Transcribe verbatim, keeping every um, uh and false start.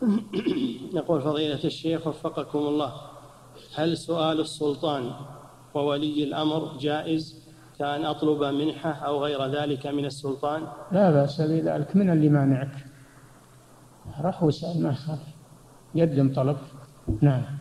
يقول فضيلة الشيخ وفقكم الله، هل سؤال السلطان وولي الأمر جائز كأن أطلب منحة أو غير ذلك من السلطان؟ لا بأس بذلك. من اللي مانعك؟ رح واسأل، ما يخالف، قدم طلب. نعم.